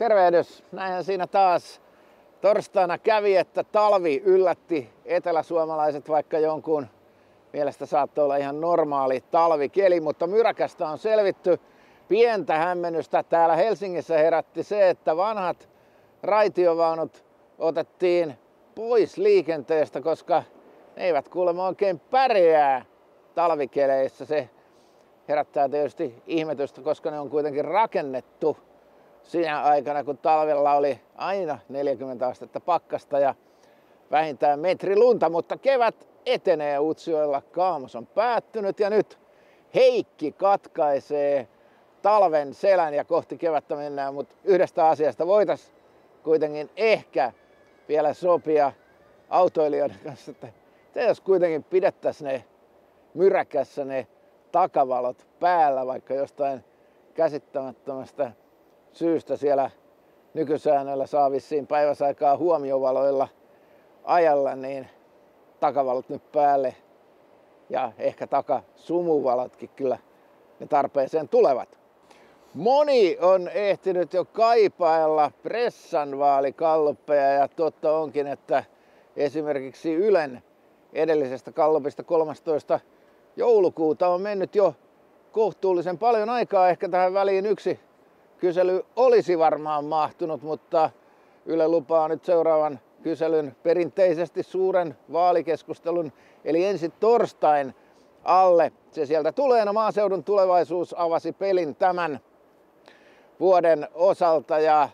Tervehdys! Näinhän siinä taas torstaina kävi, että talvi yllätti eteläsuomalaiset, vaikka jonkun mielestä saattoi olla ihan normaali talvikeli, mutta myräkästä on selvitty. Pientä hämmennystä täällä Helsingissä herätti se, että vanhat raitiovaunut otettiin pois liikenteestä, koska ne eivät kuulemma oikein pärjää talvikeleissä. Se herättää tietysti ihmetystä, koska ne on kuitenkin rakennettu siinä aikana, kun talvella oli aina 40 astetta pakkasta ja vähintään metri lunta, mutta kevät etenee Utsjoella. Kaamos on päättynyt ja nyt Heikki katkaisee talven selän ja kohti kevättä mennään, mutta yhdestä asiasta voitaisiin kuitenkin ehkä vielä sopia autoilijoiden kanssa, että jos kuitenkin pidettäisiin ne myräkässä ne takavalot päällä, vaikka jostain käsittämättömästä syystä siellä nykysäännöllä saa vissiin päiväsaikaa huomiovaloilla ajalla, niin takavalot nyt päälle ja ehkä takasumuvalotkin kyllä ne tarpeeseen tulevat. Moni on ehtinyt jo kaipailla pressanvaalikalluppeja ja totta onkin, että esimerkiksi Ylen edellisestä gallupista 13. joulukuuta on mennyt jo kohtuullisen paljon aikaa. Ehkä tähän väliin yksi kysely olisi varmaan mahtunut, mutta Yle lupaa nyt seuraavan kyselyn perinteisesti suuren vaalikeskustelun, eli ensi torstain alle. Se sieltä tulee. No, Maaseudun Tulevaisuus avasi pelin tämän vuoden osalta ja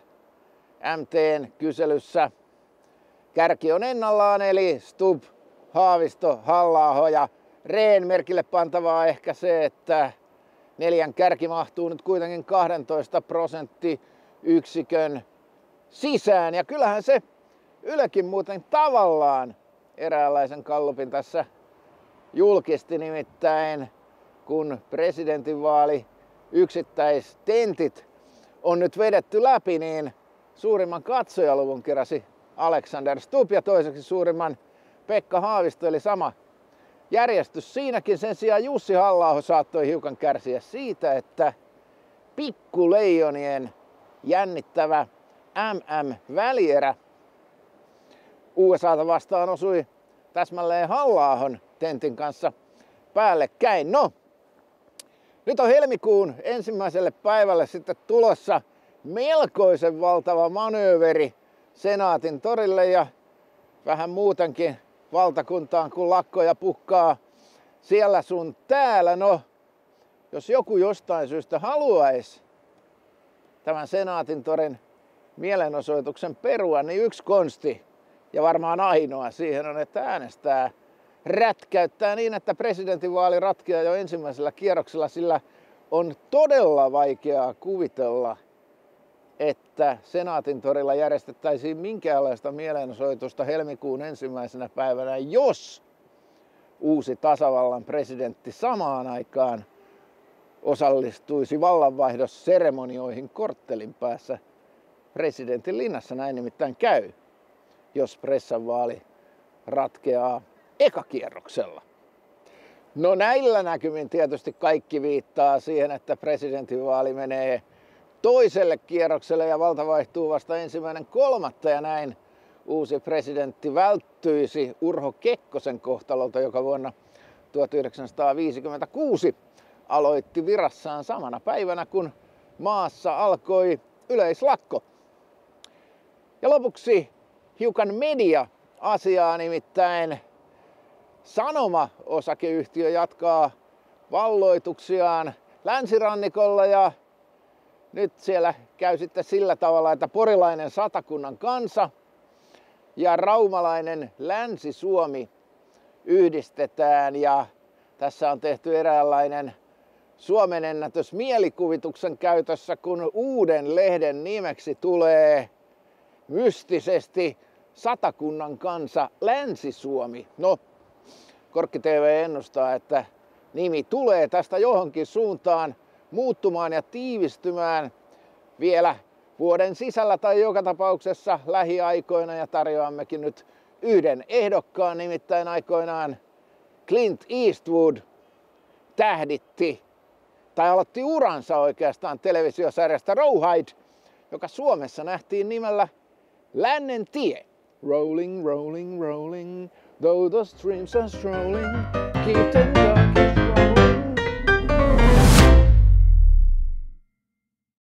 MT:n kyselyssä kärki on ennallaan, eli Stubb, Haavisto, Halla-aho ja Rehn. Merkille pantavaa ehkä se, että 4 kärki mahtuu nyt kuitenkin 12 prosenttiyksikön sisään. Ja kyllähän se Ylekin muuten tavallaan eräänlaisen gallupin tässä julkisti, nimittäin kun presidentinvaali yksittäistentit on nyt vedetty läpi, niin suurimman katsojaluvun keräsi Alexander Stubb ja toiseksi suurimman Pekka Haavisto, eli sama järjestys siinäkin. Sen sijaan Jussi Halla-aho saattoi hiukan kärsiä siitä, että pikkuleijonien jännittävä MM-välierä USAta vastaan osui täsmälleen Halla-ahon tentin kanssa päällekkäin. No, nyt on helmikuun ensimmäiselle päivälle sitten tulossa melkoisen valtava manööveri Senaatin torille ja vähän muutenkin valtakuntaan, kun lakkoja pukkaa siellä sun täällä. No, jos joku jostain syystä haluaisi tämän Senaatin torin mielenosoituksen perua, niin yksi konsti ja varmaan ainoa siihen on, että äänestää rätkäyttää niin, että presidentinvaali ratkeaa jo ensimmäisellä kierroksella, sillä on todella vaikeaa kuvitella, että Senaatin torilla järjestettäisiin minkäänlaista mielenosoitusta helmikuun ensimmäisenä päivänä, jos uusi tasavallan presidentti samaan aikaan osallistuisi vallanvaihdosseremonioihin korttelin päässä presidentin linnassa. Näin nimittäin käy, jos pressanvaali ratkeaa ekakierroksella. No, näillä näkymin tietysti kaikki viittaa siihen, että presidentinvaali menee toiselle kierrokselle ja valta vaihtuu vasta 1.3. ja näin uusi presidentti välttyisi Urho Kekkosen kohtalolta, joka vuonna 1956 aloitti virassaan samana päivänä, kun maassa alkoi yleislakko. Ja lopuksi hiukan media-asiaa, nimittäin Sanoma-osakeyhtiö jatkaa valloituksiaan länsirannikolla ja nyt siellä käy sitten sillä tavalla, että porilainen Satakunnan Kansa ja raumalainen Länsi-Suomi yhdistetään ja tässä on tehty eräänlainen Suomen ennätys mielikuvituksen käytössä, kun uuden lehden nimeksi tulee mystisesti Satakunnan Kansa Länsi-Suomi. No, Korkki TV ennustaa, että nimi tulee tästä johonkin suuntaan muuttumaan ja tiivistymään vielä vuoden sisällä tai joka tapauksessa lähiaikoina, ja tarjoammekin nyt yhden ehdokkaan, nimittäin aikoinaan Clint Eastwood tähditti tai aloitti uransa oikeastaan televisiosarjasta Rawhide, joka Suomessa nähtiin nimellä Lännen tie. Rolling, rolling, rolling, though the streams are strolling, keep them dark and